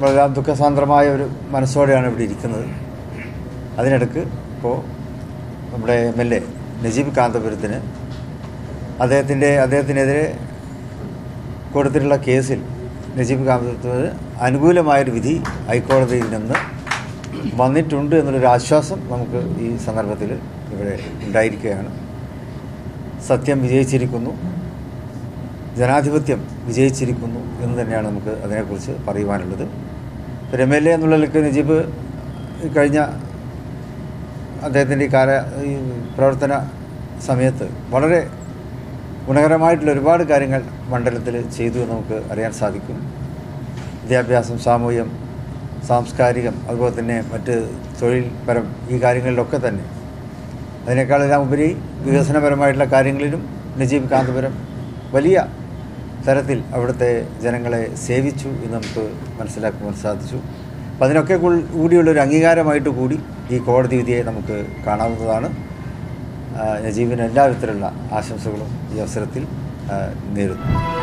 നമ്മളെല്ലാം ദുഃഖസാന്ദ്രമായ ഒരു മനസ്സോടെയാണ് ഇവിടെ ഇരിക്കുന്നത്. അതിനിടയ്ക്ക് ഇപ്പോൾ നമ്മുടെ MLA നജീബ് കാന്തപുരത്തിന് അദ്ദേഹത്തിനെതിരെ കൊടുത്തിട്ടുള്ള കേസിൽ നജീബ് കാന്തപുരത്തിന് അനുകൂലമായൊരു വിധി ഹൈക്കോടതിയിൽ നിന്ന് വന്നിട്ടുണ്ട് എന്നുള്ളൊരു ആശ്വാസം നമുക്ക് ഈ സന്ദർഭത്തിൽ ഇവിടെ ഉണ്ടായിരിക്കുകയാണ്. സത്യം വിജയിച്ചിരിക്കുന്നു, ജനാധിപത്യം വിജയിച്ചിരിക്കുന്നു എന്ന് തന്നെയാണ് നമുക്ക് അതിനെക്കുറിച്ച് പറയുവാനുള്ളത്. ഒരു MLA എന്നുള്ള നിലയ്ക്ക് നജീബ് കഴിഞ്ഞ അദ്ദേഹത്തിൻ്റെ ഈ പ്രവർത്തന സമയത്ത് വളരെ ഗുണകരമായിട്ടുള്ള ഒരുപാട് കാര്യങ്ങൾ മണ്ഡലത്തിൽ ചെയ്തു എന്ന് നമുക്ക് അറിയാൻ സാധിക്കും. വിദ്യാഭ്യാസം, സാമൂഹ്യം, സാംസ്കാരികം, അതുപോലെ തന്നെ മറ്റ് തൊഴിൽപരം ഈ കാര്യങ്ങളിലൊക്കെ തന്നെ അതിനേക്കാളെല്ലാം ഉപരി വികസനപരമായിട്ടുള്ള കാര്യങ്ങളിലും നജീബ് കാന്തപുരം വലിയ തരത്തിൽ അവിടുത്തെ ജനങ്ങളെ സേവിച്ചു എന്ന് നമുക്ക് മനസ്സിലാക്കുവാൻ സാധിച്ചു. അപ്പം അതിനൊക്കെ കൂടിയുള്ളൊരു അംഗീകാരമായിട്ട് കൂടി ഈ കോടതി വിധിയെ നമുക്ക് കാണാവുന്നതാണ്. നജീബിന് എല്ലാവിധത്തിലുള്ള ആശംസകളും ഈ അവസരത്തിൽ നേരുന്നു.